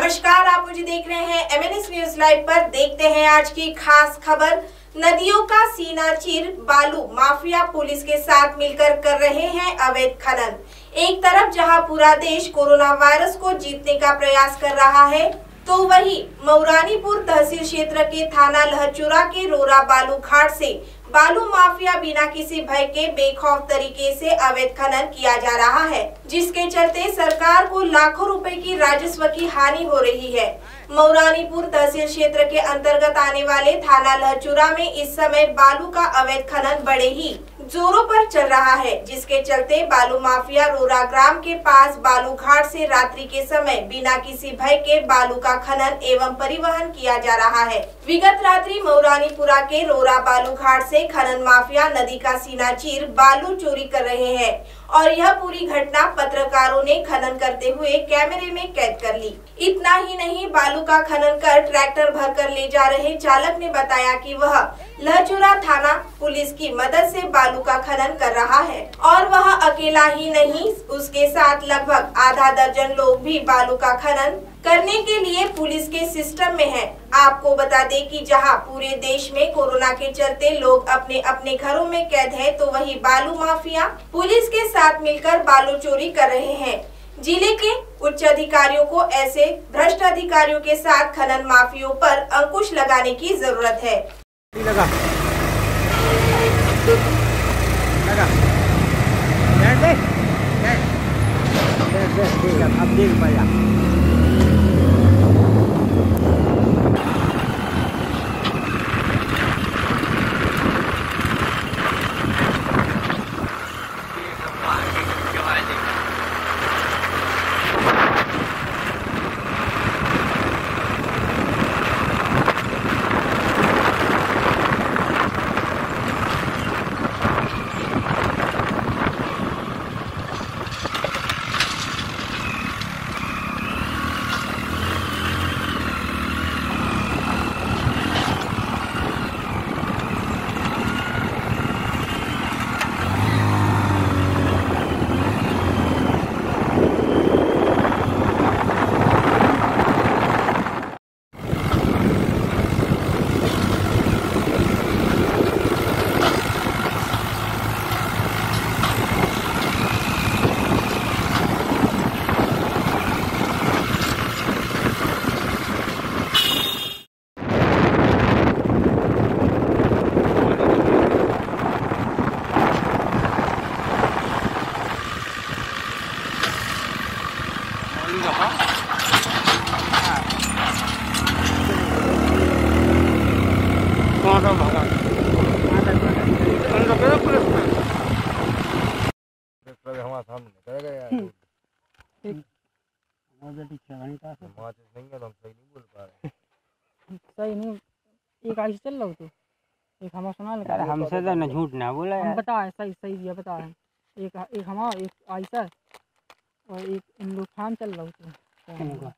नमस्कार, आप मुझे देख रहे हैं MNS न्यूज लाइव पर। देखते हैं आज की खास खबर। नदियों का सीना चीर बालू माफिया पुलिस के साथ मिलकर कर रहे हैं अवैध खनन। एक तरफ जहां पूरा देश कोरोना वायरस को जीतने का प्रयास कर रहा है, तो वहीं मऊरानीपुर तहसील क्षेत्र के थाना लहचुरा के रोरा बालू घाट से बालू माफिया बिना किसी भय के बेखौफ तरीके से अवैध खनन किया जा रहा है, जिसके चलते सरकार को लाखों रुपए की राजस्व की हानि हो रही है। मऊरानीपुर तहसील क्षेत्र के अंतर्गत आने वाले थाना लहचुरा में इस समय बालू का अवैध खनन बड़े ही जोरों पर चल रहा है, जिसके चलते बालू माफिया रोरा ग्राम के पास बालू घाट से रात्रि के समय बिना किसी भय के बालू का खनन एवं परिवहन किया जा रहा है। विगत रात्रि मऊरानीपुरा के रोरा बालू घाट से खनन माफिया नदी का सीना चीर बालू चोरी कर रहे हैं और यह पूरी घटना पत्रकारों ने खनन करते हुए कैमरे में कैद कर ली। इतना ही नहीं, बालू का खनन कर ट्रैक्टर भरकर ले जा रहे चालक ने बताया कि वह लहचुरा थाना पुलिस की मदद से बालू का खनन कर रहा है और वह अकेला ही नहीं, उसके साथ लगभग आधा दर्जन लोग भी बालू का खनन करने के लिए पुलिस के सिस्टम में हैं। आपको बता दें कि जहां पूरे देश में कोरोना के चलते लोग अपने अपने घरों में कैद है, तो वही बालू माफिया पुलिस के साथ मिलकर बालू चोरी कर रहे हैं। जिले के उच्च अधिकारियों को ऐसे भ्रष्ट अधिकारियों के साथ खनन माफियों पर अंकुश लगाने की जरूरत है। अब देख पाया सही नहीं, एक आइस चल रहा हो तो एक हमारा सुना लगा। यार हमसे तो न झूठ ना बोला यार। बता है सही सही दिया, बता है एक हमारा एक आइसा और एक इन लोग फार्म चल रहा हो तो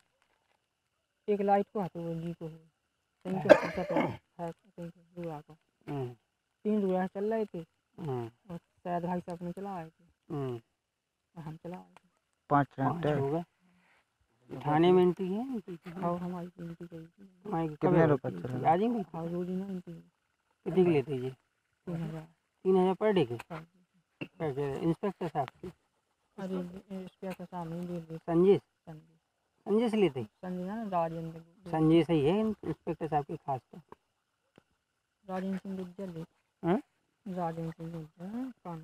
एक लाइट को हाथों वो जी को कहीं के ऐसा तो है कहीं दूर को 3 दूर चल रहे थे और शायद भाई साहब ने चला आए थे और हम चला आए थे 5 घंटे हो गए। थाने में एंट्री है और हमारी एंट्री करी थी। कितने रुपए चले आ जाएंगे? हाँ रोज ना एंट्री कितने के लेते जी? 3000 पर डे के इंस्पेक्टर साहब की। अरे इंस्पेक्टर साहब नहीं दे संजय से लेते संजय ना राजेंद्र संजय सही है इंस्पेक्टर साहब के खास पर। राजेंद्र सिंह गुज्जर राजेंद्र सिंह गुज्जर कौन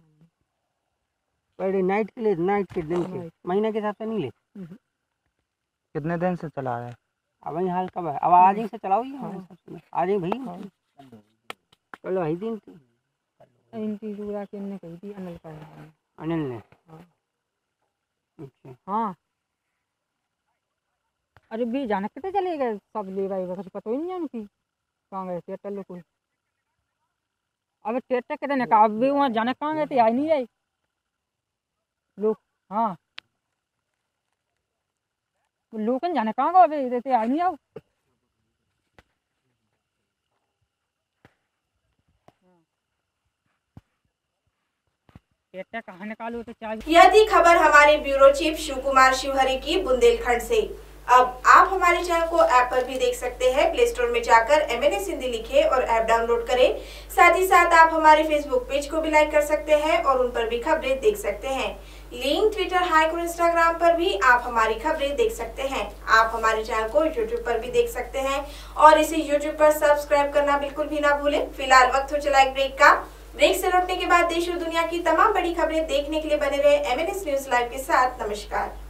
पर डे नाइट के लिए नाइट के दिन के महीने के हिसाब से नहीं ले। कितने दिन से चला रहे हैं? अब वही हाल कब है? अब आज ही से चलाओ ये आज ही भाई चलो भाई दिन इनकी दूरा के ने कही थी अनिल का अनिल ने। अच्छा हाँ अरे भी जाने कितने चले गए सब ले गए, कुछ पता ही नहीं है उनकी कहाँ गए थिएटर लोग कोई। अब थिएटर कितने ने कहा अब भी वहाँ जाने कहाँ गए थे, आई नहीं जाए लोग। हाँ लोकन जाने कहाँ गए अभी देते आई नहीं आओ। कहाँ निकालो तो यह थी खबर हमारे ब्यूरो चीफ शिव कुमार शिवहरी की बुंदेलखंड से। अब आप आप हमारे चैनल को ऐप पर भी देख सकते हैं। प्ले स्टोर में जाकर MNS हिंदी लिखें और ऐप डाउनलोड करें। साथ ही साथ आप हमारे फेसबुक पेज को भी लाइक कर सकते हैं और उन पर भी खबरें देख सकते हैं। लिंक ट्विटर, हाइक और इंस्टाग्राम पर भी आप हमारी खबरें देख सकते हैं। आप हमारे चैनल को यूट्यूब पर भी देख सकते हैं और इसे यूट्यूब पर सब्सक्राइब करना बिल्कुल भी ना भूलें। फिलहाल वक्त हो चला एक ब्रेक का। ब्रेक से लौटने के बाद देश और दुनिया की तमाम बड़ी खबरें देखने के लिए बने रहे MNS न्यूज लाइव के साथ। नमस्कार।